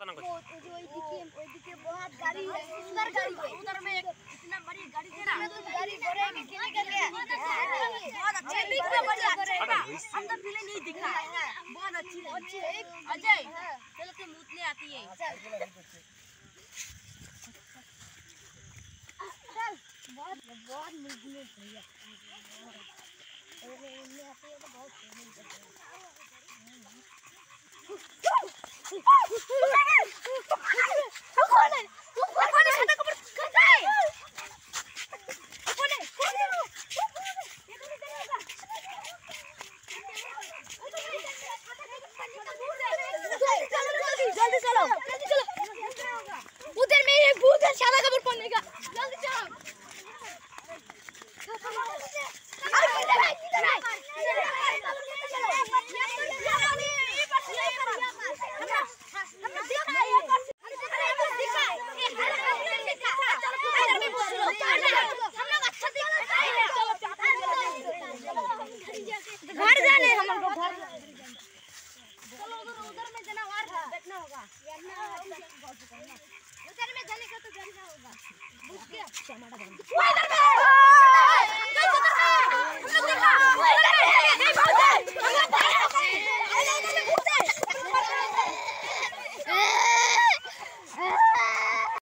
ना कुछ। ओइदिके बहुत गाड़ी है, सुंदर गाड़ी है। उधर में एक इतना बड़ी गाड़ी है ना, गाड़ी बड़े के खेलने के लिए बहुत अच्छा है। अंदर पीले नहीं दिख रहा है, बहुत अच्छी है। अजय चलो तुम उतने आती है, चल बहुत बहुत मजबूत भैया। अरे इनमें आती है तो बहुत जल्दी चलो, उधर में एक भूत है, सादा कपड़ पहनने का। जल्दी चलो। घर जाने हम लोग घर चलो उधर में जाना और बैठना होगा। उधर में जाने का तो जाना होगा। उधर में